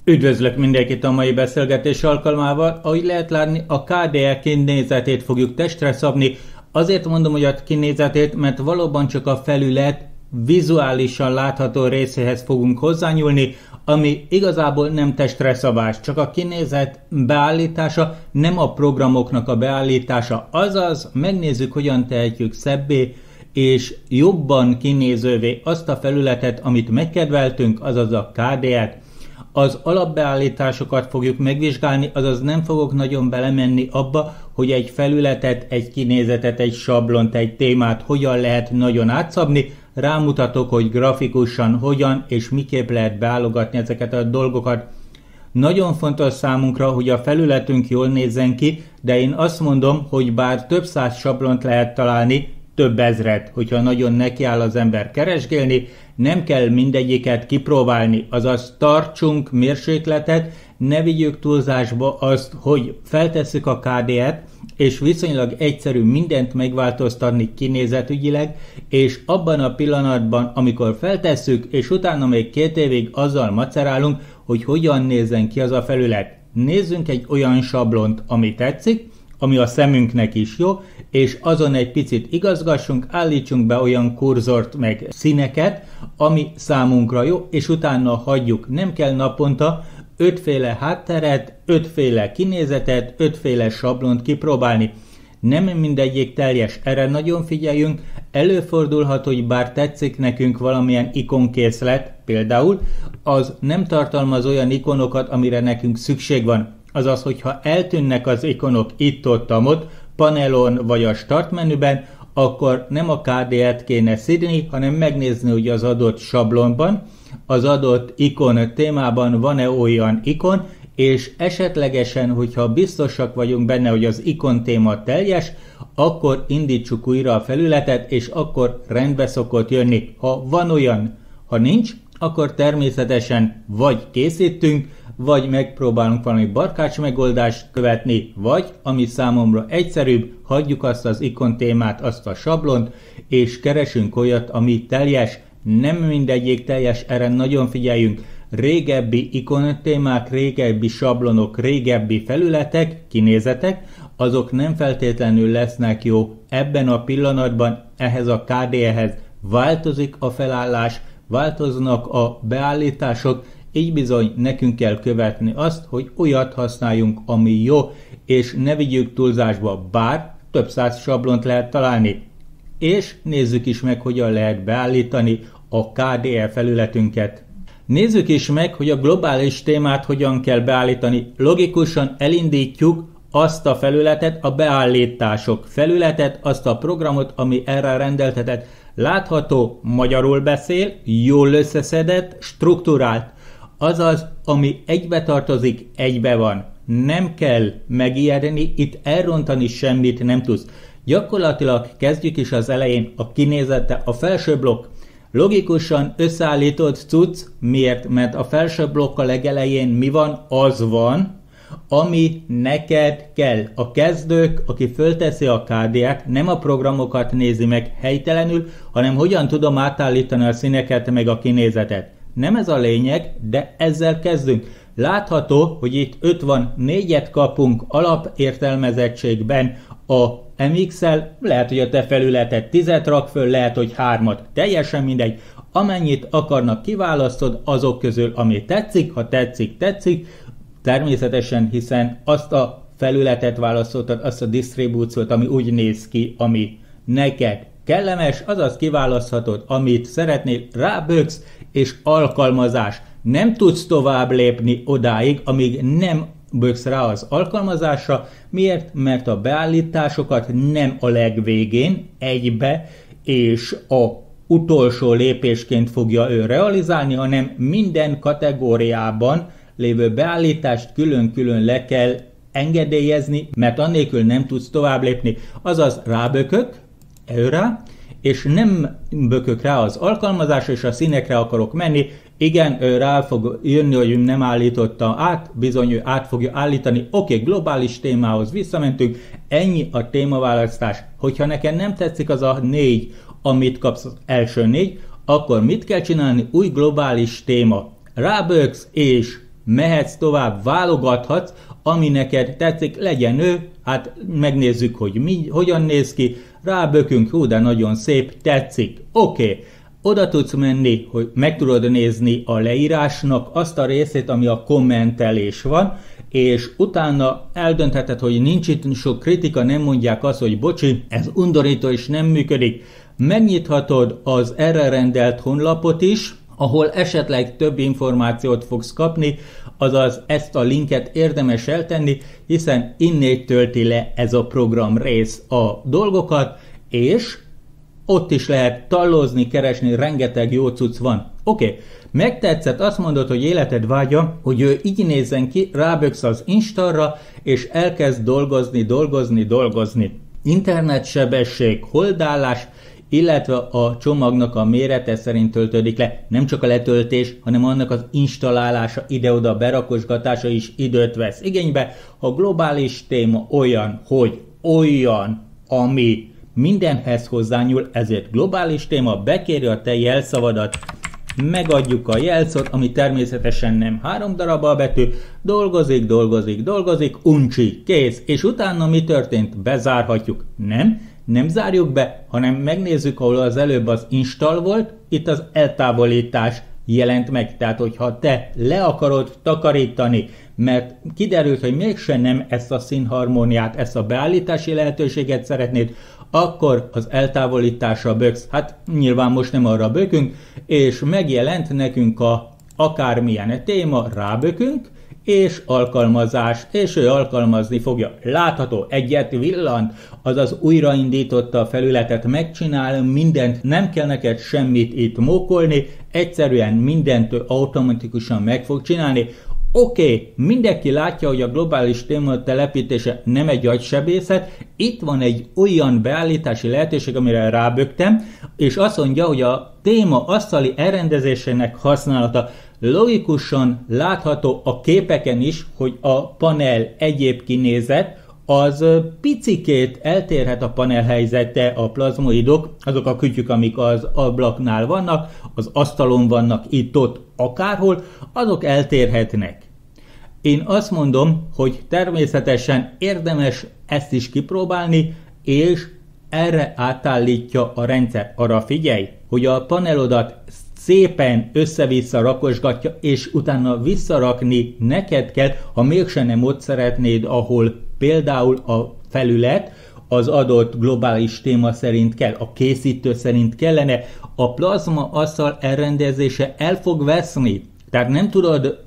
Üdvözlök mindenkit a mai beszélgetés alkalmával. Ahogy lehet látni, a KDE kinézetét fogjuk testre szabni. Azért mondom, hogy a kinézetét, mert valóban csak a felület vizuálisan látható részéhez fogunk hozzányúlni, ami igazából nem testre szabás, csak a kinézet beállítása, nem a programoknak a beállítása. Azaz, megnézzük, hogyan tehetjük szebbé és jobban kinézővé azt a felületet, amit megkedveltünk, azaz a KDE-t. Az alapbeállításokat fogjuk megvizsgálni, azaz nem fogok nagyon belemenni abba, hogy egy felületet, egy kinézetet, egy sablont, egy témát hogyan lehet nagyon átszabni. Rámutatok, hogy grafikusan hogyan és miképp lehet beállogatni ezeket a dolgokat. Nagyon fontos számunkra, hogy a felületünk jól nézzen ki, de én azt mondom, hogy bár több száz sablont lehet találni, több ezret, hogyha nagyon nekiáll az ember keresgélni, nem kell mindegyiket kipróbálni, azaz tartsunk mérsékletet, ne vigyük túlzásba azt, hogy feltesszük a KDE-t, és viszonylag egyszerű mindent megváltoztatni kinézetügyileg, és abban a pillanatban, amikor feltesszük, és utána még 2 évig azzal macerálunk, hogy hogyan nézzen ki az a felület. Nézzünk egy olyan sablont, ami tetszik, ami a szemünknek is jó, és azon egy picit igazgassunk, állítsunk be olyan kurzort meg színeket, ami számunkra jó, és utána hagyjuk. Nem kell naponta 5 féle hátteret, 5 féle kinézetet, 5 féle sablont kipróbálni. Nem mindegyik teljes, erre nagyon figyeljünk. Előfordulhat, hogy bár tetszik nekünk valamilyen ikonkészlet, például, az nem tartalmaz olyan ikonokat, amire nekünk szükség van. Azaz, hogyha eltűnnek az ikonok itt-ott, panelon vagy a start menüben, akkor nem a KDE-t kéne szidni, hanem megnézni, hogy az adott sablonban, az adott ikon témában van-e olyan ikon, és esetlegesen, hogyha biztosak vagyunk benne, hogy az ikon téma teljes, akkor indítsuk újra a felületet, és akkor rendbe szokott jönni. Ha van olyan, ha nincs, akkor természetesen vagy készítünk, vagy megpróbálunk valami barkács megoldást követni, vagy, ami számomra egyszerűbb, hagyjuk azt az ikon témát, azt a sablont, és keresünk olyat, ami teljes. Nem mindegyik teljes, erre nagyon figyeljünk. Régebbi ikon témák, régebbi sablonok, régebbi felületek, kinézetek, azok nem feltétlenül lesznek jó. Ebben a pillanatban ehhez a KDE-hez változik a felállás, változnak a beállítások, így bizony nekünk kell követni azt, hogy olyat használjunk, ami jó, és ne vigyük túlzásba, bár több száz sablont lehet találni. És nézzük is meg, hogyan lehet beállítani a KDE felületünket. Nézzük is meg, hogy a globális témát hogyan kell beállítani. Logikusan elindítjuk azt a felületet, a beállítások felületet, azt a programot, ami erre rendeltetett. Látható, magyarul beszél, jól összeszedett, strukturált. Azaz, ami egybe tartozik, egybe van. Nem kell megijedni, itt elrontani semmit nem tudsz. Gyakorlatilag kezdjük is az elején a kinézete, a felső blokk. Logikusan összeállított cucc, miért? Mert a felső blokk a legelején mi van? Az van, ami neked kell. A kezdők, aki fölteszi a KDE-t, nem a programokat nézi meg helytelenül, hanem hogyan tudom átállítani a színeket meg a kinézetet. Nem ez a lényeg, de ezzel kezdünk. Látható, hogy itt 54-et kapunk alapértelmezettségben a MX-el, lehet, hogy a te felületed 10-et rak föl, lehet, hogy 3-at, teljesen mindegy. Amennyit akarnak kiválasztod azok közül, ami tetszik, ha tetszik, tetszik, természetesen, hiszen azt a felületet választottad, azt a disztribúciót, ami úgy néz ki, ami neked kellemes, azaz kiválaszthatod, amit szeretnél, ráböksz, és alkalmazás. Nem tudsz tovább lépni odáig, amíg nem böksz rá az alkalmazásra. Miért? Mert a beállításokat nem a legvégén, egybe, és a utolsó lépésként fogja ő realizálni, hanem minden kategóriában lévő beállítást külön-külön le kell engedélyezni, mert annélkül nem tudsz tovább lépni. Azaz rábökök, rá, és nem bökök rá az alkalmazásra, és a színekre akarok menni. Igen, ő rá fog jönni, hogy nem állította át, bizony ő át fogja állítani. Oké, globális témához visszamentünk, ennyi a témaválasztás. Hogyha neked nem tetszik az a 4, amit kapsz az első 4, akkor mit kell csinálni? Új globális téma. Ráböksz, és mehetsz tovább, válogathatsz, ami neked tetszik, legyen ő, hát megnézzük, hogy hogyan néz ki, rábökünk, de nagyon szép, tetszik, oké. Oda tudsz menni, hogy meg tudod nézni a leírásnak azt a részét, ami a kommentelés van, és utána eldöntheted, hogy nincs itt sok kritika, nem mondják azt, hogy bocsi, ez undorító és nem működik. Megnyithatod az erre rendelt honlapot is, ahol esetleg több információt fogsz kapni, azaz ezt a linket érdemes eltenni, hiszen innét tölti le ez a program rész a dolgokat, és ott is lehet tallozni, keresni, rengeteg jó cucc van. Oké, megtetszett, azt mondod, hogy életed vágya, hogy ő így nézzen ki, ráböksz az Instalra, és elkezd dolgozni. Internetsebesség, holdállás, illetve a csomagnak a mérete szerint töltődik le. Nem csak a letöltés, hanem annak az installálása, ide-oda berakosgatása is időt vesz igénybe. A globális téma olyan, ami mindenhez hozzányúl, ezért globális téma, bekéri a te jelszavadat, megadjuk a jelszót, ami természetesen nem 3 darab albetű, dolgozik, uncsi, kész, és utána mi történt? Bezárhatjuk. Nem zárjuk be, hanem megnézzük, ahol az előbb az install volt, itt az eltávolítás jelent meg. Tehát, hogyha te le akarod takarítani, mert kiderült, hogy mégsem nem ezt a színharmóniát, ezt a beállítási lehetőséget szeretnéd, akkor az eltávolításra böksz. Hát nyilván most nem arra bökünk, és megjelent nekünk akármilyen téma, rábökünk, és alkalmazás, és ő alkalmazni fogja. Látható, egyet villant, azaz újraindította a felületet, megcsinál mindent, nem kell neked semmit itt mókolni, egyszerűen mindent automatikusan meg fog csinálni. Oké, mindenki látja, hogy a globális téma telepítése nem egy agysebészet, itt van egy olyan beállítási lehetőség, amire ráböktem, és azt mondja, hogy a téma asztali elrendezésének használata logikusan látható a képeken is, hogy a panel egyéb kinézet, az picikét eltérhet a panel helyzete, a plazmoidok, azok a kütyük, amik az ablaknál vannak, az asztalon vannak itt-ott, akárhol, azok eltérhetnek. Én azt mondom, hogy természetesen érdemes ezt is kipróbálni, és erre átállítja a rendszer. Arra figyelj, hogy a panelodat szépen össze-vissza rakosgatja, és utána visszarakni neked kell, ha mégsem nem ott szeretnéd, ahol például a felület az adott globális téma szerint kell, a készítő szerint kellene, a plazma asztal elrendezése el fog veszni. Tehát nem tudod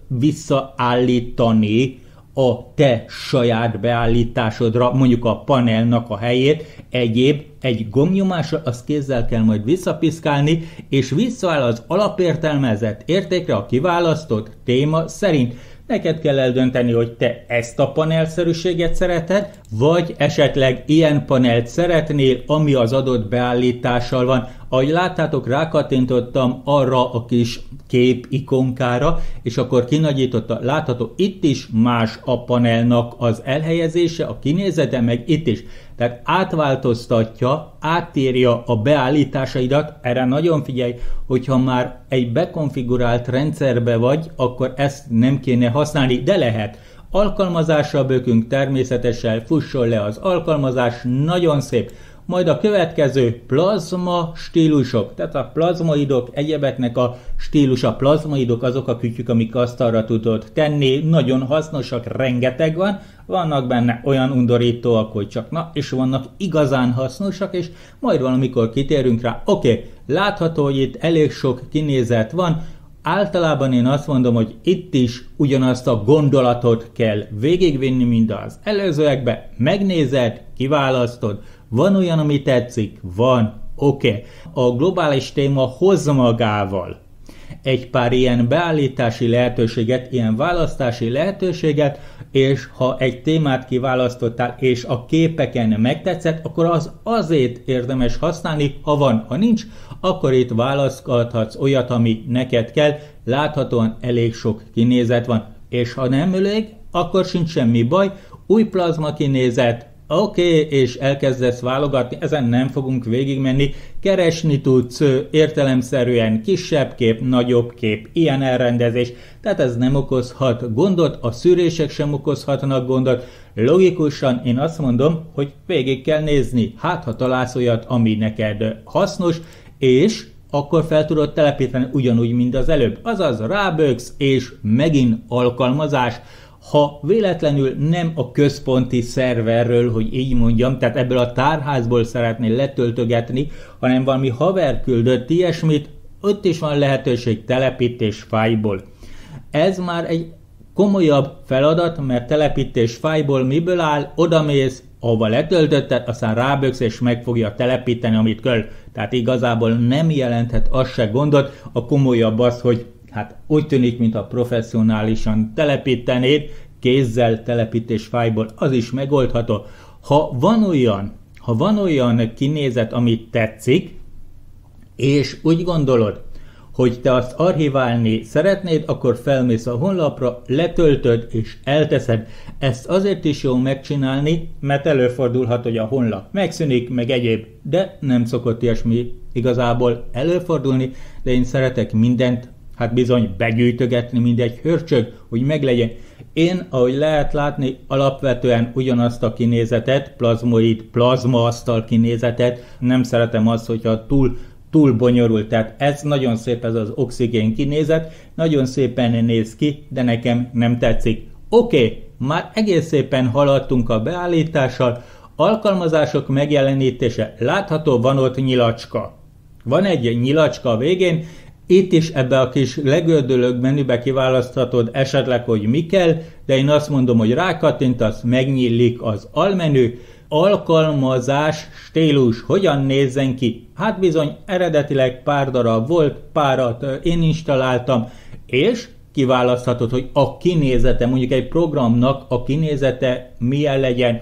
visszaállítani a te saját beállításodra, mondjuk a panelnak a helyét, egy gombnyomásra, azt kézzel kell majd visszapiszkálni, és visszaáll az alapértelmezett értékre a kiválasztott téma szerint. Neked kell eldönteni, hogy te ezt a panelszerűséget szereted, vagy esetleg ilyen panelt szeretnél, ami az adott beállítással van. Ahogy láttátok, rákattintottam arra a kis kép ikonkára, és akkor kinagyította, látható, itt is más a panelnak az elhelyezése, a kinézete, meg itt is. Tehát átváltoztatja, átírja a beállításaidat, erre nagyon figyelj, hogyha már egy bekonfigurált rendszerbe vagy, akkor ezt nem kéne használni, de lehet. Alkalmazásra bökünk, természetesen fusson le az alkalmazás, nagyon szép. Majd a következő plazma stílusok, tehát a plazmoidok, egyebeknek a stílusa, plazmoidok azok a kütyük, amik asztalra tudod tenni, nagyon hasznosak, rengeteg van, vannak benne olyan undorítóak, hogy csak na, és vannak igazán hasznosak, és majd valamikor kitérünk rá. Oké, látható, hogy itt elég sok kinézet van, általában én azt mondom, hogy itt is ugyanazt a gondolatot kell végigvinni, mint az előzőekbe, megnézed, kiválasztod, van olyan, ami tetszik? Van. Oké. A globális téma hoz magával egy pár ilyen beállítási lehetőséget, ilyen választási lehetőséget, és ha egy témát kiválasztottál, és a képeken megtetszett, akkor az azért érdemes használni, ha van. Ha nincs, akkor itt választhatsz olyat, ami neked kell. Láthatóan elég sok kinézet van, és ha nem elég, akkor sincs semmi baj. Új plazma kinézet, Oké, és elkezdesz válogatni, ezen nem fogunk végigmenni, keresni tudsz értelemszerűen kisebb kép, nagyobb kép, ilyen elrendezés, tehát ez nem okozhat gondot, a szűrések sem okozhatnak gondot, logikusan én azt mondom, hogy végig kell nézni, hát ha találsz olyat, ami neked hasznos, és akkor fel tudod telepíteni ugyanúgy, mint az előbb, azaz ráböksz, és megint alkalmazás. Ha véletlenül nem a központi szerverről, hogy így mondjam, tehát ebből a tárházból szeretnél letöltögetni, hanem valami haver küldött ilyesmit, ott is van lehetőség telepítés fájlból. Ez már egy komolyabb feladat, mert telepítés fájlból miből áll, odamész, ahova letöltötted, aztán ráböksz és meg fogja telepíteni, amit kell. Tehát igazából nem jelenthet az se gondot, a komolyabb az, hogy hát úgy tűnik, mintha professzionálisan telepítenéd, kézzel telepítés fájlból, az is megoldható. Ha van olyan kinézet, amit tetszik, és úgy gondolod, hogy te azt archiválni szeretnéd, akkor felmész a honlapra, letöltöd és elteszed. Ezt azért is jó megcsinálni, mert előfordulhat, hogy a honlap megszűnik, meg egyéb, de nem szokott ilyesmi igazából előfordulni, de én szeretek mindent, hát bizony begyűjtögetni, mindegy hörcsög, hogy meglegyen. Én, ahogy lehet látni, alapvetően ugyanazt a kinézetet, plazmoid, plazmaasztal kinézetet, nem szeretem azt, hogyha túl bonyolult, tehát ez nagyon szép, ez az oxigén kinézet, nagyon szépen néz ki, de nekem nem tetszik. Oké, már egész szépen haladtunk a beállítással, alkalmazások megjelenítése, látható, van ott nyilacska. Van egy nyilacska a végén, itt is ebbe a kis legördülők menübe kiválaszthatod esetleg, hogy mi kell, de én azt mondom, hogy rákattintasz, megnyílik az almenü, alkalmazás stílus, hogyan nézzen ki? Hát bizony eredetileg pár darab volt, párat én installáltam, és kiválaszthatod, hogy a kinézete, mondjuk egy programnak a kinézete milyen legyen,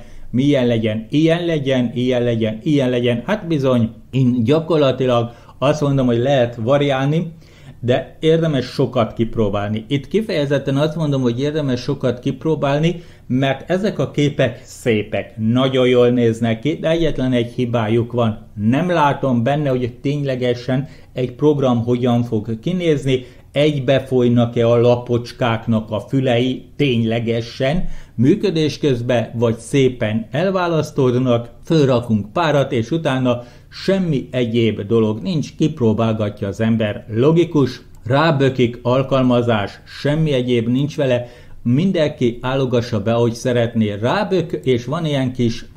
ilyen legyen. Hát bizony, én gyakorlatilag azt mondom, hogy lehet variálni, de érdemes sokat kipróbálni. Itt kifejezetten azt mondom, hogy érdemes sokat kipróbálni, mert ezek a képek szépek, nagyon jól néznek ki, de egyetlen egy hibájuk van. Nem látom benne, hogy ténylegesen egy program hogyan fog kinézni, egybefolynak-e a lapocskáknak a fülei ténylegesen, működés közben vagy szépen elválasztódnak, fölrakunk párat, és utána semmi egyéb dolog nincs, kipróbálgatja az ember, logikus, rábökik, alkalmazás, semmi egyéb nincs vele, mindenki állogassa be, ahogy szeretné, rábök, és van ilyen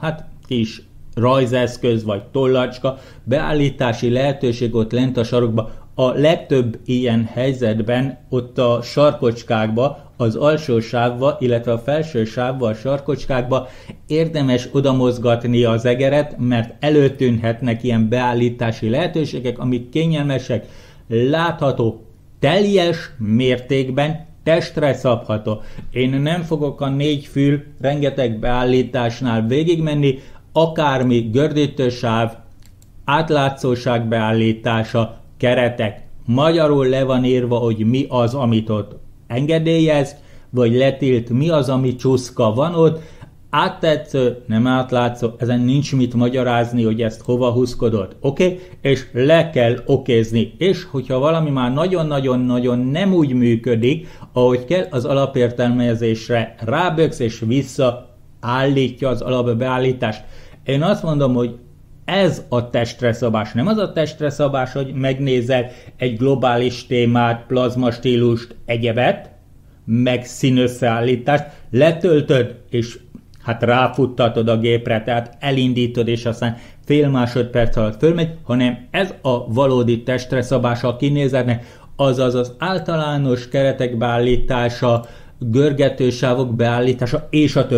kis rajzeszköz vagy tollacska, beállítási lehetőség ott lent a sarokba. A legtöbb ilyen helyzetben ott a sarkocskákba, az alsó sávba, illetve a felső sávba, a sarkocskákba érdemes odamozgatni az egeret, mert előtűnhetnek ilyen beállítási lehetőségek, amik kényelmesek, látható, teljes mértékben, testre szabható. Én nem fogok a 4 fül rengeteg beállításnál végigmenni, akármi gördítősáv, átlátszóság beállítása, keretek. Magyarul le van írva, hogy mi az, amit ott engedélyez, vagy letilt, mi az, ami csuszka van ott, áttetsző, nem átlátszó, ezen nincs mit magyarázni, hogy ezt hova húzkodod, oké? És le kell okézni, és hogyha valami már nagyon-nagyon-nagyon nem úgy működik, ahogy kell, az alapértelmezésre ráböksz, és visszaállítja az alapbeállítást. Én azt mondom, hogy ez a testre szabás, nem az a testre szabás, hogy megnézel egy globális témát, plazmastílust, egyebet, meg színösszeállítást, letöltöd, és hát ráfuttatod a gépre, tehát elindítod, és aztán fél másodperc alatt fölmegy, hanem ez a valódi testre szabása a kinézetnek, azaz az általános keretek beállítása, görgetősávok beállítása, és a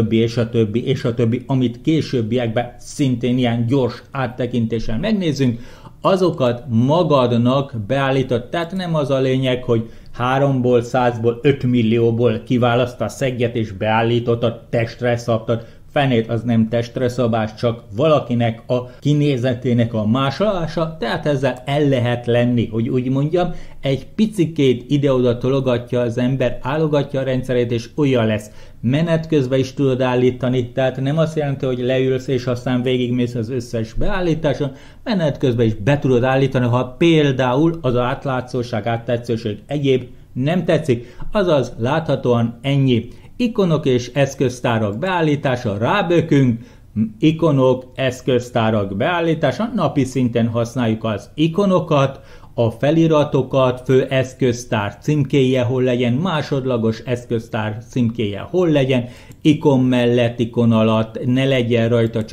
többi, amit későbbiekben szintén ilyen gyors áttekintéssel megnézzünk, azokat magadnak beállítod, tehát nem az a lényeg, hogy 3-ból, 100-ból, 5 millióból kiválasztasz egyet és beállítottad, testre szabtad, fenét, az nem testre szabás, csak valakinek a kinézetének a másolása, tehát ezzel el lehet lenni, hogy úgy mondjam, egy picikét ide-oda tologatja az ember, állogatja a rendszerét, és olyan lesz. Menet közben is tudod állítani, tehát nem azt jelenti, hogy leülsz, és aztán végigmész az összes beállításon, menet közben is be tudod állítani, ha például az átlátszóság, áttetszőség egyéb nem tetszik, azaz láthatóan ennyi. Ikonok és eszköztárak beállítása, rábökünk, ikonok, eszköztárak beállítása, napi szinten használjuk az ikonokat, a feliratokat, fő eszköztár címkéje hol legyen, másodlagos eszköztár címkéje hol legyen, ikon mellett, ikon alatt ne legyen rajta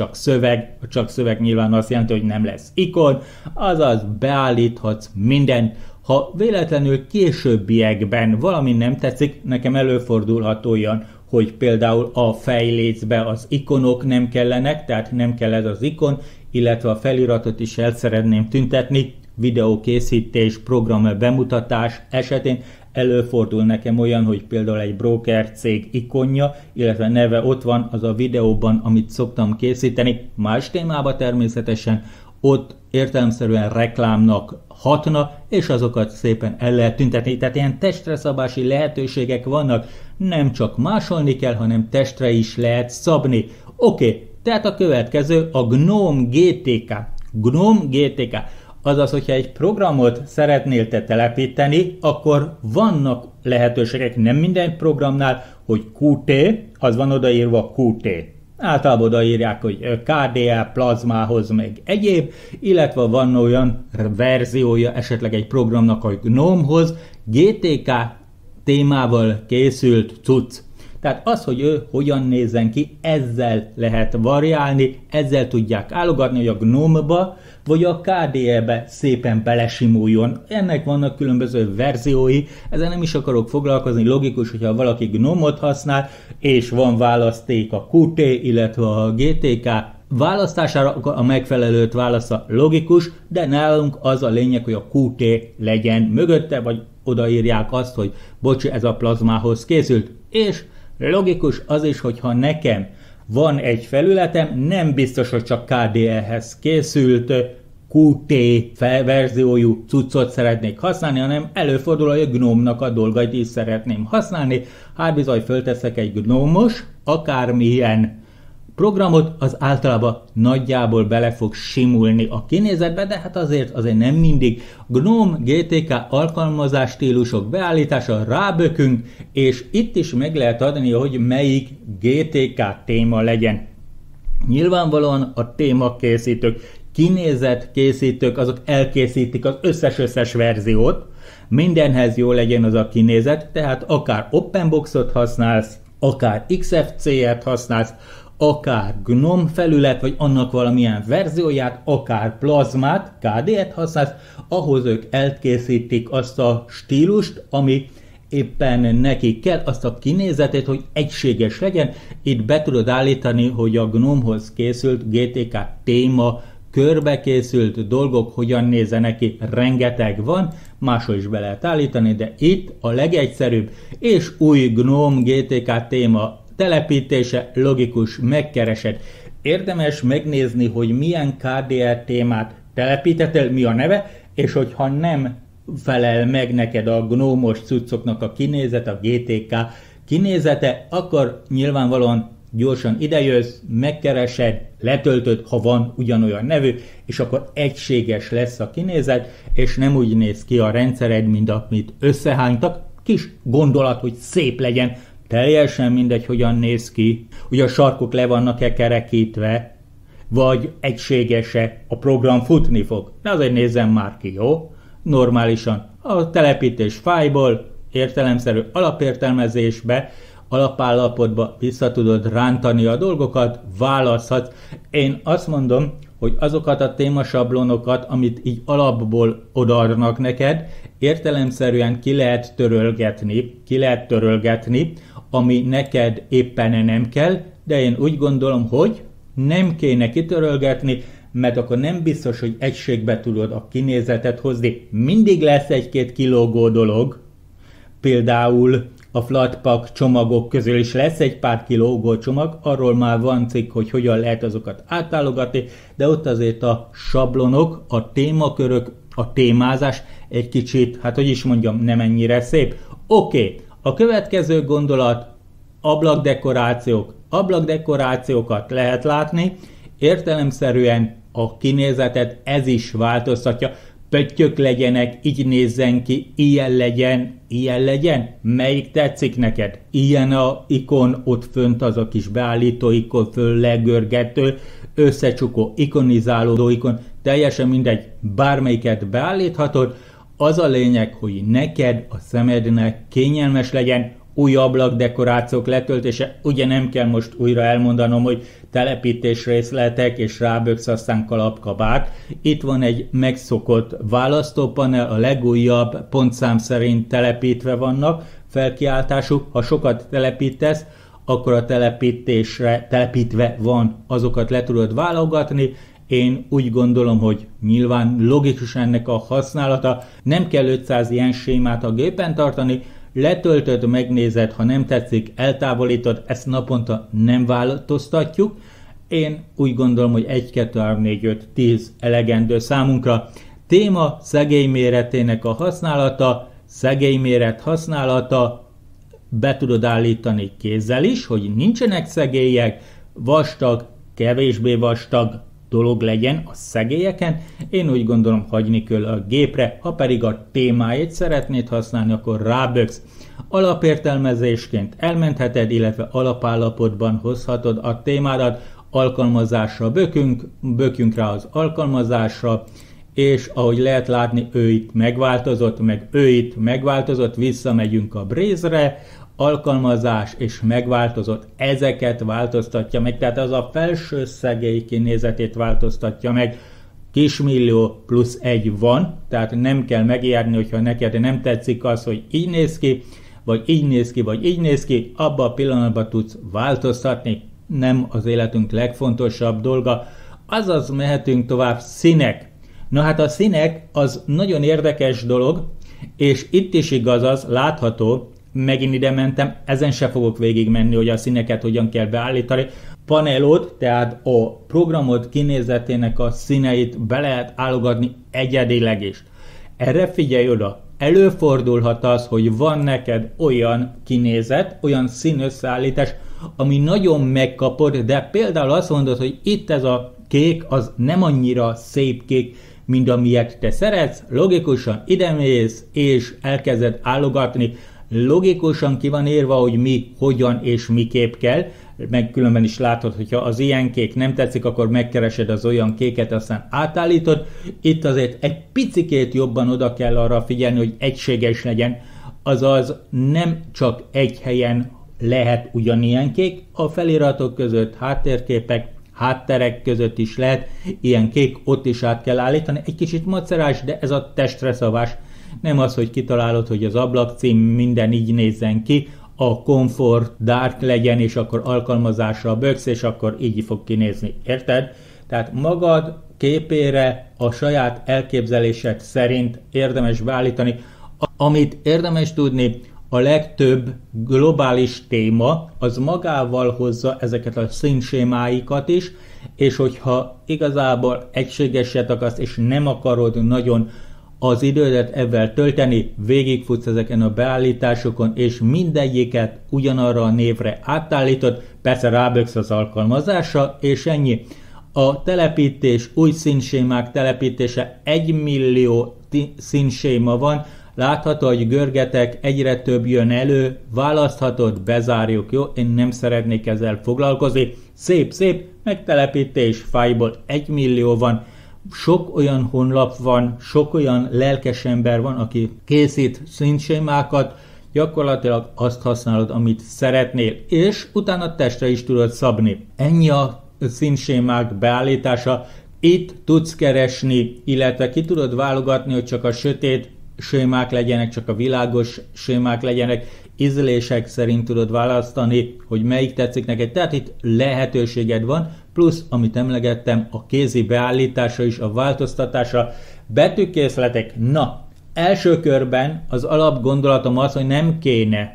csak szöveg nyilván azt jelenti, hogy nem lesz ikon, azaz beállíthatsz mindent. Ha véletlenül későbbiekben valami nem tetszik, nekem előfordulhat olyan, hogy például a fejlécbe az ikonok nem kellenek, tehát nem kell ez az ikon, illetve a feliratot is el szeretném tüntetni, videókészítés, program bemutatás esetén előfordul nekem olyan, hogy például egy broker cég ikonja, illetve neve ott van az a videóban, amit szoktam készíteni, más témában természetesen, ott értelemszerűen reklámnak hatna, és azokat szépen el lehet tüntetni. Tehát ilyen testre szabási lehetőségek vannak, nem csak másolni kell, hanem testre is lehet szabni. Oké, tehát a következő a GNOME GTK. GNOME GTK. Azaz, hogyha egy programot szeretnél te telepíteni, akkor vannak lehetőségek, nem minden programnál, hogy Qt, az van odaírva Qt. Általában odaírják, hogy KDE, Plasmához meg egyéb, illetve van olyan verziója esetleg egy programnak, hogy GNOME-hoz, GTK témával készült cucc. Tehát az, hogy ő hogyan nézzen ki, ezzel lehet variálni, ezzel tudják állogatni, hogy a GNOME-ba vagy a KDE-be szépen belesimuljon. Ennek vannak különböző verziói, ezzel nem is akarok foglalkozni, logikus, hogyha valaki GNOME-ot használ, és van választék a Qt, illetve a GTK választására, a megfelelőt válasza logikus, de nálunk az a lényeg, hogy a Qt legyen mögötte, vagy odaírják azt, hogy bocsi, ez a Plasmához készült, és logikus az is, hogyha nekem van egy felületem, nem biztos, hogy csak KDE-hez készült Qt verziójú cuccot szeretnék használni, hanem előfordul, hogy a GNOME-nak a dolgait is szeretném használni. Hát bizony fölteszek egy GNOME-os, akármilyen programot, az általában nagyjából bele fog simulni a kinézetbe, de hát azért nem mindig. GNOME GTK alkalmazás stílusok beállítása, rábökünk, és itt is meg lehet adni, hogy melyik GTK téma legyen. Nyilvánvalóan a témakészítők, kinézetkészítők, azok elkészítik az összes verziót, mindenhez jó legyen az a kinézet, tehát akár OpenBox-ot használsz, akár XFCE-t használsz, akár GNOME felület, vagy annak valamilyen verzióját, akár Plasmát, KDE-t használsz, ahhoz ők elkészítik azt a stílust, ami éppen neki kell, azt a kinézetét, hogy egységes legyen. Itt be tudod állítani, hogy a GNOME-hoz készült GTK téma, körbekészült dolgok hogyan nézzenek ki, rengeteg van, máshol is be lehet állítani, de itt a legegyszerűbb és új GNOME GTK téma telepítése, logikus, megkeresed. Érdemes megnézni, hogy milyen KDE témát telepítettél, mi a neve, és hogyha nem felel meg neked a GNOME-os cuccoknak a kinézet, a GTK kinézete, akkor nyilvánvalóan gyorsan idejössz, megkeresed, letöltöd, ha van ugyanolyan nevű, és akkor egységes lesz a kinézet, és nem úgy néz ki a rendszered, mint amit összehánytak. Kis gondolat, hogy szép legyen, teljesen mindegy, hogyan néz ki, hogy a sarkok le vannak-e kerekítve, vagy egységes-e, a program futni fog. De azért nézzem már ki, jó? Normálisan a telepítés fájból, értelemszerű alapértelmezésbe, alapállapotba vissza tudod rántani a dolgokat, választhatsz. Én azt mondom, hogy azokat a témasablonokat, amit így alapból odaadnak neked, értelemszerűen ki lehet törölgetni, ami neked éppen nem kell, de én úgy gondolom, hogy nem kéne kitörölgetni, mert akkor nem biztos, hogy egységbe tudod a kinézetet hozni. Mindig lesz egy-két kilógó dolog, például a Flatpak csomagok közül is lesz egy pár kilógó csomag, arról már van cikk, hogy hogyan lehet azokat átállogatni, de ott azért a sablonok, a témakörök, a témázás egy kicsit, hát hogy is mondjam, nem ennyire szép. Oké, a következő gondolat, ablakdekorációk. Ablakdekorációkat lehet látni, értelemszerűen a kinézetet ez is változtatja. Pöttyök legyenek, így nézzen ki, ilyen legyen, melyik tetszik neked? Ilyen a ikon, ott fönt az a kis beállító ikon, föl legörgető, összecsukó, ikonizálódó ikon, teljesen mindegy, bármelyiket beállíthatod, az a lényeg, hogy neked, a szemednek kényelmes legyen, új ablakdekorációk letöltése, ugye nem kell most újra elmondanom, hogy telepítés részletek és ráböksz, aztán kalapkabát. Itt van egy megszokott választópanel, a legújabb pontszám szerint telepítve vannak, felkiáltásuk, ha sokat telepítesz, akkor a telepítve van, azokat le tudod válogatni. Én úgy gondolom, hogy nyilván logikus ennek a használata, nem kell 500 ilyen sémát a gépen tartani, letöltöd, megnézed, ha nem tetszik, eltávolítod, ezt naponta nem változtatjuk. Én úgy gondolom, hogy 1, 2, 3, 4, 5, 10 elegendő számunkra. Téma szegély méretének a használata, szegély méret használata, be tudod állítani kézzel is, hogy nincsenek szegélyek, vastag, kevésbé vastag dolog legyen a szegélyeken. Én úgy gondolom, hagyni kell a gépre, ha pedig a témáit szeretnéd használni, akkor ráböksz. Alapértelmezésként elmentheted, illetve alapállapotban hozhatod a témádat, alkalmazásra bökünk rá az alkalmazásra, és ahogy lehet látni, ő itt megváltozott, meg ő itt megváltozott, visszamegyünk a Braze-re, alkalmazás és megváltozott, ezeket változtatja meg, tehát az a felső szegély kinézetét változtatja meg, kismillió plusz 1 van, tehát nem kell megijedni, hogyha neked nem tetszik az, hogy így néz ki, vagy így néz ki, vagy így néz ki, abban a pillanatban tudsz változtatni, nem az életünk legfontosabb dolga, azaz mehetünk tovább, színek. Na hát a színek az nagyon érdekes dolog, és itt is igaz az, látható, megint ide mentem, ezen se fogok végigmenni, hogy a színeket hogyan kell beállítani. Panelod, tehát a programod kinézetének a színeit be lehet állogatni egyedileg is. Erre figyelj oda, előfordulhat az, hogy van neked olyan kinézet, olyan színösszeállítás, ami nagyon megkapod, de például azt mondod, hogy itt ez a kék, az nem annyira szép kék, mint amilyet te szeretsz, logikusan idemész, és elkezded állogatni, logikusan ki van írva, hogy mi, hogyan és miképp kell, meg különben is látod, hogyha az ilyen kék nem tetszik, akkor megkeresed az olyan kéket, aztán átállítod. Itt azért egy picikét jobban oda kell arra figyelni, hogy egységes legyen, azaz nem csak egy helyen lehet ugyanilyen kék, a feliratok között háttérképek, hátterek között is lehet ilyen kék, ott is át kell állítani. Egy kicsit macerás, de ez a testre szabás. Nem az, hogy kitalálod, hogy az ablakcím minden így nézzen ki, a komfort dark legyen, és akkor alkalmazásra böksz, és akkor így fog kinézni. Érted? Tehát magad képére a saját elképzelésed szerint érdemes beállítani. Amit érdemes tudni, a legtöbb globális téma az magával hozza ezeket a színsémáikat is, és hogyha igazából egységeset akarsz, és nem akarod nagyon az idődet ebben tölteni, végigfutsz ezeken a beállításokon, és mindegyiket ugyanarra a névre átállítod, persze ráböksz az alkalmazásra, és ennyi. A telepítés, új színsémák telepítése, 1 millió színséma van, látható, hogy görgetek, egyre több jön elő, választhatod, bezárjuk, jó? Én nem szeretnék ezzel foglalkozni. Szép, megtelepítés fájból 1 millió van. Sok olyan honlap van, sok olyan lelkes ember van, aki készít színsémákat, gyakorlatilag azt használod, amit szeretnél, és utána testre is tudod szabni. Ennyi a színsémák beállítása. Itt tudsz keresni, illetve ki tudod válogatni, hogy csak a sötét sémák legyenek, csak a világos sémák legyenek, ízlések szerint tudod választani, hogy melyik tetszik neked. Tehát itt lehetőséged van, plusz, amit emlegettem, a kézi beállítása is, a változtatása, betűkészletek. Na, első körben az alapgondolatom az, hogy nem kéne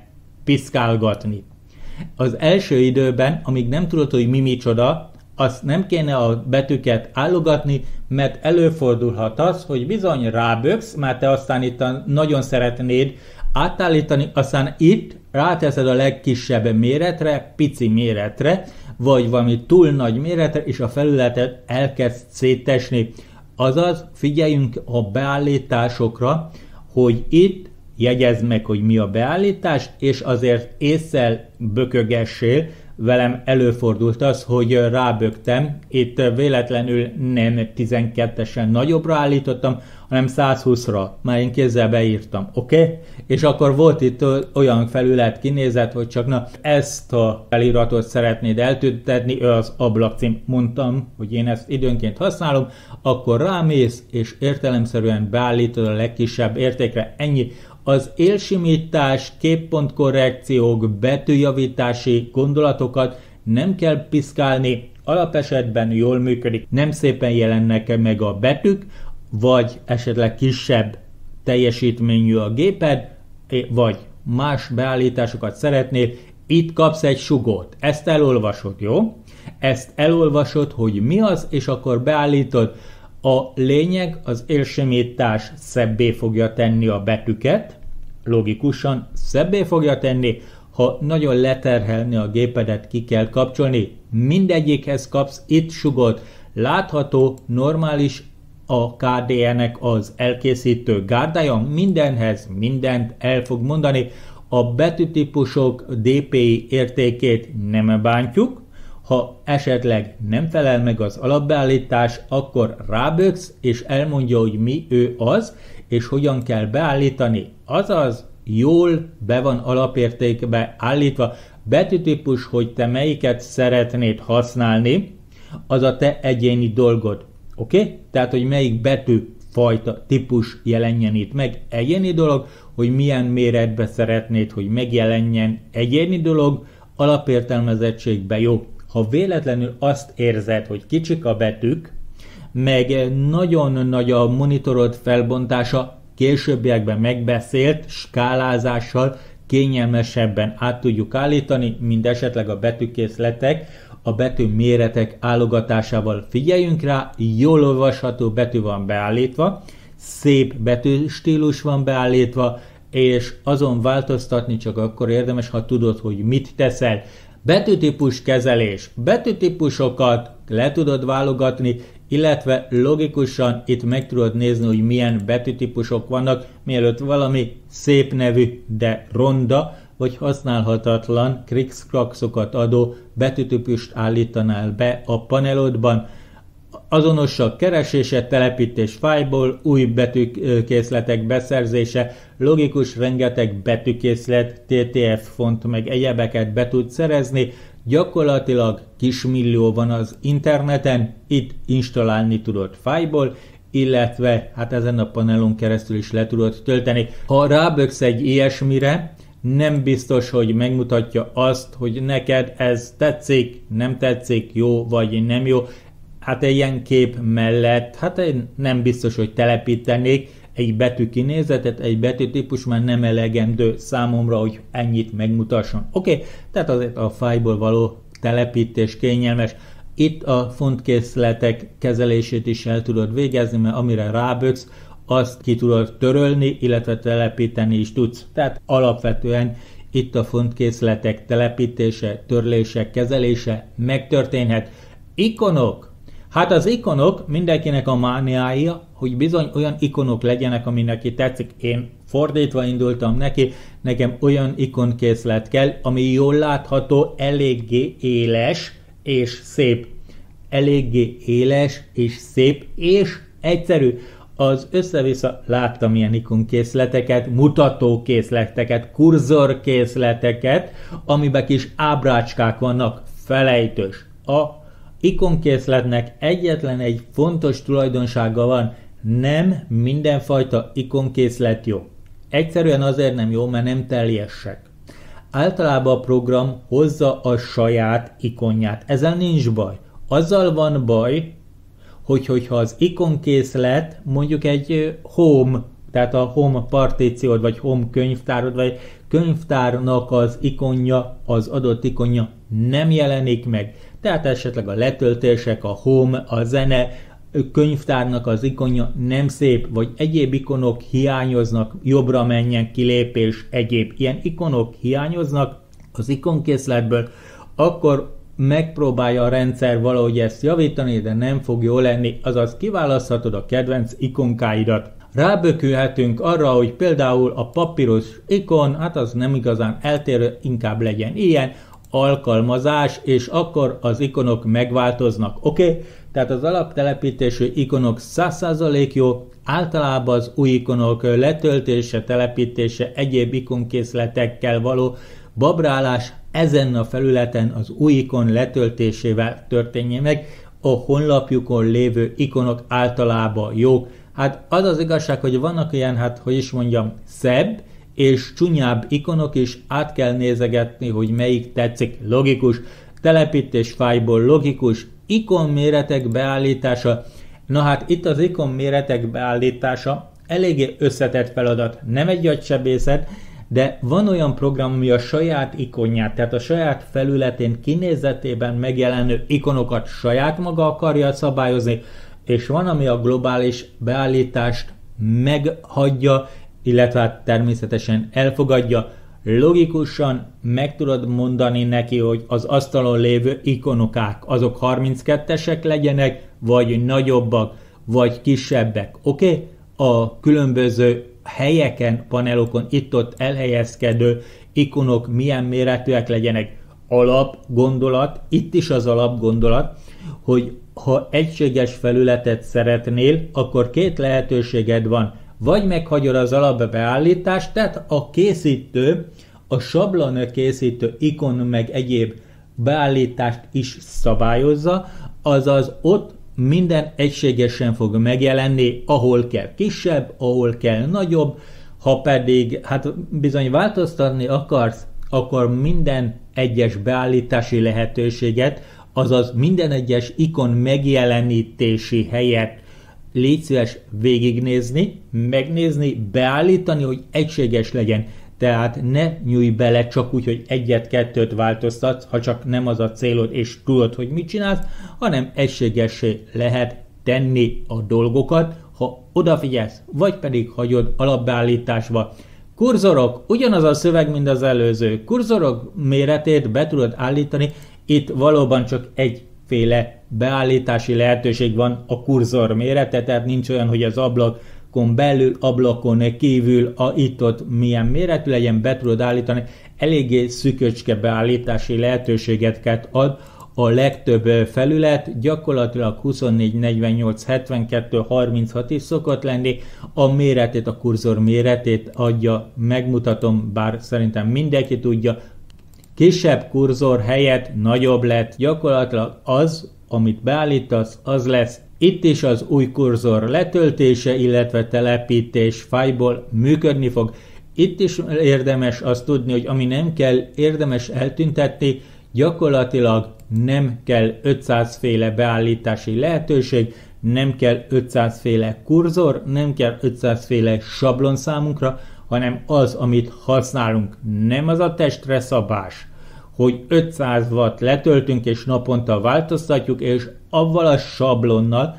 piszkálgatni. Az első időben, amíg nem tudod, hogy mi micsoda, azt nem kéne a betűket állogatni, mert előfordulhat az, hogy bizony ráböksz, mert te aztán itt nagyon szeretnéd átállítani, aztán itt ráteszed a legkisebb méretre, pici méretre, vagy valami túl nagy méretre, és a felületet elkezd szétesni. Azaz figyeljünk a beállításokra, hogy itt jegyezd meg, hogy mi a beállítás, és azért ésszel bökögessél. Velem előfordult az, hogy rábögtem, itt véletlenül nem 12-esen nagyobbra állítottam, hanem 120-ra, már én kézzel beírtam, oké? És akkor volt itt olyan felület kinézet, hogy csak na ezt a feliratot szeretnéd eltüntetni, az ablakcím, mondtam, hogy én ezt időnként használom, akkor rámész, és értelemszerűen beállítod a legkisebb értékre, ennyi. Az élsimítás, képpontkorrekciók, betűjavítási gondolatokat nem kell piszkálni, alapesetben jól működik, nem szépen jelennek meg a betűk, vagy esetleg kisebb teljesítményű a géped, vagy más beállításokat szeretnél, itt kapsz egy sugót. Ezt elolvasod, jó? Ezt elolvasod, hogy mi az, és akkor beállítod. A lényeg, az élsimítás szebbé fogja tenni a betűket, logikusan szebbé fogja tenni, ha nagyon leterhelni a gépedet, ki kell kapcsolni. Mindegyikhez kapsz itt sugót. Látható, normális a KDE-nek az elkészítő gárdája, mindenhez mindent el fog mondani. A betűtípusok DPI értékét nem bántjuk, ha esetleg nem felel meg az alapbeállítás, akkor ráböksz, és elmondja, hogy mi ő az, és hogyan kell beállítani. Azaz, jól be van alapértékbe állítva. Betűtípus, hogy te melyiket szeretnéd használni, az a te egyéni dolgod. Oké? Tehát, hogy melyik betűfajta típus jelenjen itt meg, egyéni dolog, hogy milyen méretbe szeretnéd, hogy megjelenjen, egyéni dolog, alapértelmezettségben jó. Ha véletlenül azt érzed, hogy kicsik a betűk, meg nagyon nagy a monitorod felbontása, későbbiekben megbeszélt skálázással kényelmesebben át tudjuk állítani, mint esetleg a betűkészletek, a betű méretek állogatásával figyeljünk rá, jól olvasható betű van beállítva, szép betűstílus van beállítva, és azon változtatni csak akkor érdemes, ha tudod, hogy mit teszel. Betűtípus kezelés. Betűtípusokat le tudod válogatni, illetve logikusan itt meg tudod nézni, hogy milyen betűtípusok vannak, mielőtt valami szép nevű, de ronda, vagy használhatatlan krikszkrakszokat adó betűtípust állítanál be a panelodban. Azonosak keresése, telepítés fájlból, új betűkészletek beszerzése, logikus rengeteg betűkészlet, TTF font meg egyebeket be tud szerezni, gyakorlatilag kismillió van az interneten, itt installálni tudod fájlból, illetve hát ezen a panelon keresztül is le tudod tölteni. Ha ráböksz egy ilyesmire, nem biztos, hogy megmutatja azt, hogy neked ez tetszik, nem tetszik, jó vagy nem jó. Hát egy ilyen kép mellett, hát nem biztos, hogy telepítenék egy betű kinézetet, egy betűtípus már nem elegendő számomra, hogy ennyit megmutasson. Oké, tehát azért a fájlból való telepítés kényelmes. Itt a fontkészletek kezelését is el tudod végezni, mert amire ráböksz, azt ki tudod törölni, illetve telepíteni is tudsz. Tehát alapvetően itt a fontkészletek telepítése, törlése, kezelése megtörténhet. Ikonok. Hát az ikonok mindenkinek a mániája, hogy bizony olyan ikonok legyenek, ami neki tetszik. Én fordítva indultam neki, nekem olyan ikonkészlet kell, ami jól látható, eléggé éles és szép. Eléggé éles és szép és egyszerű. Az össze-vissza láttam ilyen ikonkészleteket, mutatókészleteket, kurzorkészleteket, amiben kis ábrácskák vannak, felejtős. A ikonkészletnek egyetlen egy fontos tulajdonsága van, nem mindenfajta ikonkészlet jó. Egyszerűen azért nem jó, mert nem teljesek. Általában a program hozza a saját ikonját. Ezzel nincs baj. Azzal van baj, hogyha az ikonkészlet mondjuk egy home Tehát a home partíciód, vagy home könyvtárod, vagy könyvtárnak az ikonja, az adott ikonja nem jelenik meg. Tehát esetleg a letöltések, a home, a zene, könyvtárnak az ikonja nem szép, vagy egyéb ikonok hiányoznak, jobbra menjen, kilépés, egyéb ilyen ikonok hiányoznak az ikonkészletből, akkor megpróbálja a rendszer valahogy ezt javítani, de nem fog jól lenni, azaz kiválaszthatod a kedvenc ikonkáidat. Rábökülhetünk arra, hogy például a papírus ikon, hát az nem igazán eltérő, inkább legyen ilyen, alkalmazás, és akkor az ikonok megváltoznak. Oké? Tehát az alaptelepítésű ikonok 100% jó, általában az új ikonok letöltése, telepítése, egyéb ikonkészletekkel való babrálás ezen a felületen az új ikon letöltésével történjen meg. A honlapjukon lévő ikonok általában jók. Hát az az igazság, hogy vannak ilyen, hát hogy is mondjam, szebb és csúnyább ikonok is, át kell nézegetni, hogy melyik tetszik. Logikus, telepítés fájból logikus, ikon méretek beállítása. Na hát itt az ikon méretek beállítása eléggé összetett feladat, nem egy agysebészet, de van olyan program, ami a saját ikonját, tehát a saját felületén kinézetében megjelenő ikonokat saját maga akarja szabályozni, és van, ami a globális beállítást meghagyja, illetve hát természetesen elfogadja. Logikusan meg tudod mondani neki, hogy az asztalon lévő ikonokák azok 32-esek legyenek, vagy nagyobbak, vagy kisebbek. Oké? A különböző helyeken, panelokon itt-ott elhelyezkedő ikonok milyen méretűek legyenek. Alapgondolat, itt is az alapgondolat, hogy ha egységes felületet szeretnél, akkor két lehetőséged van. Vagy meghagyod az alapbeállítást, tehát a készítő, a sablon készítő ikon meg egyéb beállítást is szabályozza, azaz ott minden egységesen fog megjelenni, ahol kell kisebb, ahol kell nagyobb, ha pedig hát bizony változtatni akarsz, akkor minden egyes beállítási lehetőséget, azaz minden egyes ikon megjelenítési helyet légy szíves végignézni, megnézni, beállítani, hogy egységes legyen. Tehát ne nyújj bele csak úgy, hogy egyet-kettőt változtatsz, ha csak nem az a célod és tudod, hogy mit csinálsz, hanem egységessé lehet tenni a dolgokat, ha odafigyelsz, vagy pedig hagyod alapbeállításba. Kurzorok, ugyanaz a szöveg, mint az előző. Kurzorok méretét be tudod állítani, itt valóban csak egyféle beállítási lehetőség van, a kurzor mérete, tehát nincs olyan, hogy az ablakon belül, ablakon kívül, itt-ott milyen méretű legyen, be tudod állítani, eléggé szűköcske beállítási lehetőséget ad a legtöbb felület, gyakorlatilag 24, 48, 72, 36 is szokott lenni, a méretét, a kurzor méretét adja, megmutatom, bár szerintem mindenki tudja, kisebb kurzor helyett nagyobb lett, gyakorlatilag az, amit beállítasz, az lesz. Itt is az új kurzor letöltése, illetve telepítés fájból működni fog. Itt is érdemes azt tudni, hogy ami nem kell, érdemes eltüntetni, gyakorlatilag nem kell 500 féle beállítási lehetőség, nem kell 500 féle kurzor, nem kell 500 féle sablon számunkra, hanem az, amit használunk. Nem az a testre szabás, hogy 500 watt letöltünk és naponta változtatjuk, és avval a sablonnal,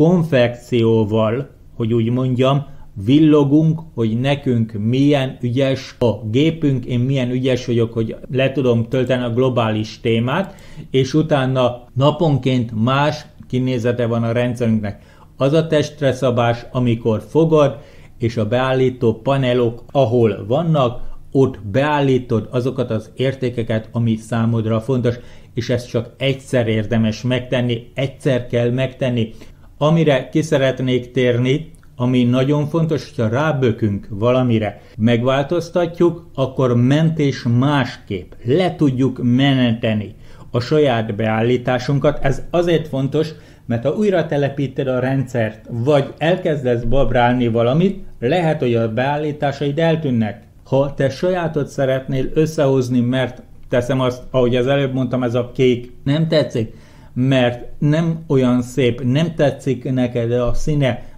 konfekcióval, hogy úgy mondjam, villogunk, hogy nekünk milyen ügyes a gépünk, én milyen ügyes vagyok, hogy le tudom tölteni a globális témát, és utána naponként más kinézete van a rendszerünknek. Az a testre szabás, amikor fogod, és a beállító panelok, ahol vannak, ott beállítod azokat az értékeket, ami számodra fontos, és ezt csak egyszer érdemes megtenni, egyszer kell megtenni. Amire ki szeretnék térni, ami nagyon fontos, hogyha rábökünk valamire, megváltoztatjuk, akkor mentés másképp le tudjuk meneteni a saját beállításunkat. Ez azért fontos, mert ha újra telepíted a rendszert, vagy elkezdesz babrálni valamit, lehet, hogy a beállításaid eltűnnek. Ha te sajátot szeretnél összehozni, mert teszem azt, ahogy az előbb mondtam, ez a kék nem tetszik, mert nem olyan szép, nem tetszik neked a színe,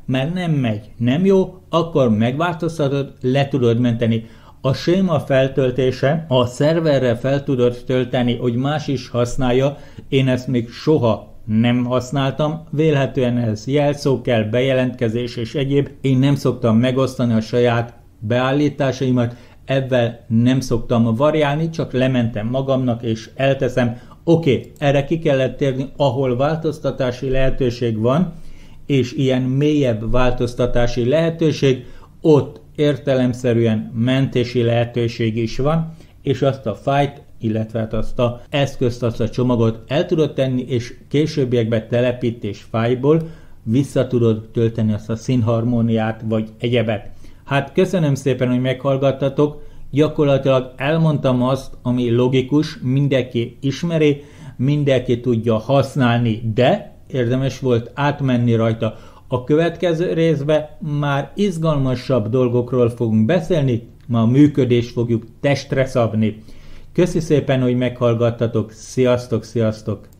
mert nem megy, nem jó, akkor megváltoztatod, le tudod menteni. A séma feltöltése, a szerverre fel tudod tölteni, hogy más is használja, én ezt még soha nem használtam, vélhetően ez jelszó kell, bejelentkezés és egyéb. Én nem szoktam megosztani a saját beállításaimat, ebben nem szoktam variálni, csak lementem magamnak és elteszem. Oké, erre ki kellett térni, ahol változtatási lehetőség van, és ilyen mélyebb változtatási lehetőség, ott értelemszerűen mentési lehetőség is van, és azt a fájlt, illetve azt a eszközt, azt a csomagot el tudod tenni, és későbbiekben telepítés fájlból vissza tudod tölteni azt a színharmóniát, vagy egyebet. Hát köszönöm szépen, hogy meghallgattatok, gyakorlatilag elmondtam azt, ami logikus, mindenki ismeri, mindenki tudja használni, de érdemes volt átmenni rajta. A következő részben már izgalmasabb dolgokról fogunk beszélni, ma a működést fogjuk testre szabni. Köszi szépen, hogy meghallgattatok, sziasztok, sziasztok!